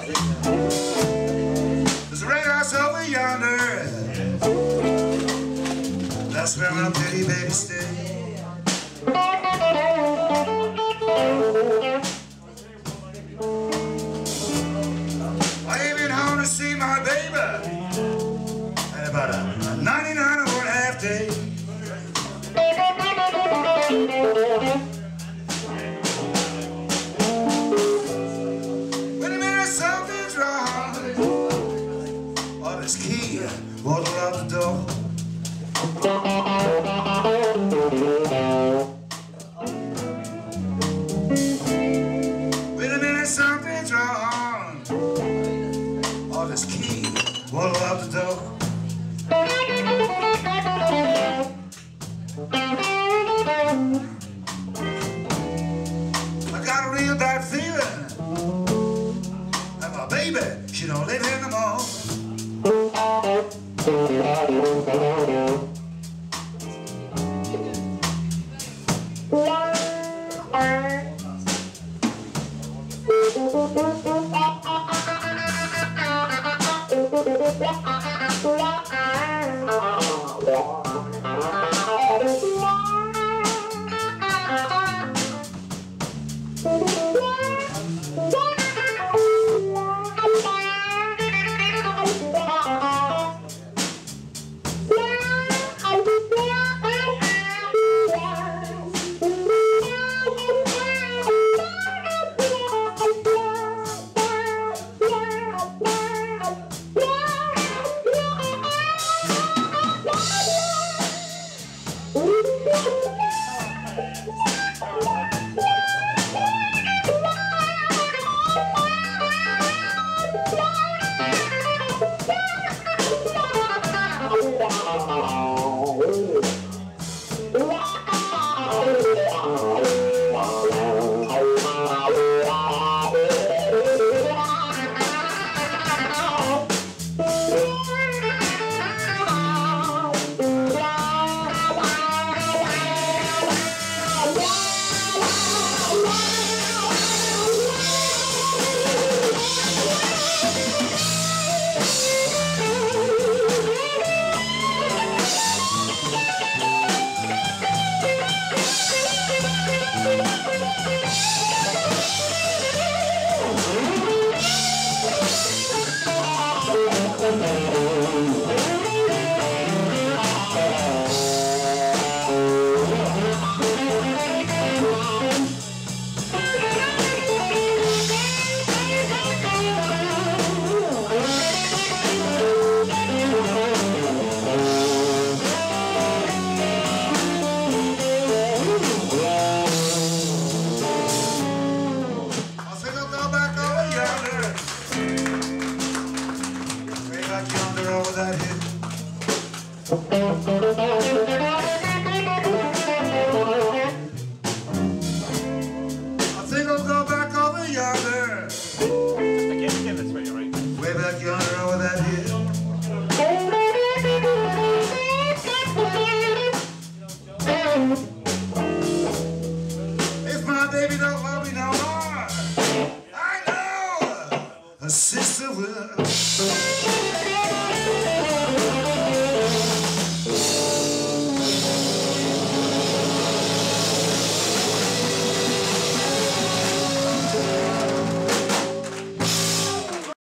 There's a red house over yonder. That's where my pretty baby stays. I ain't been home to see my baby at about a 99 and 1/2 day. Wait a minute, something's wrong. Oh, this key won't allow the door. Wait a minute, something's wrong. Oh, this key won't allow the door. I got a real bad feeling that my baby, she don't live here no more. If my baby don't love me no more, I know a sister will.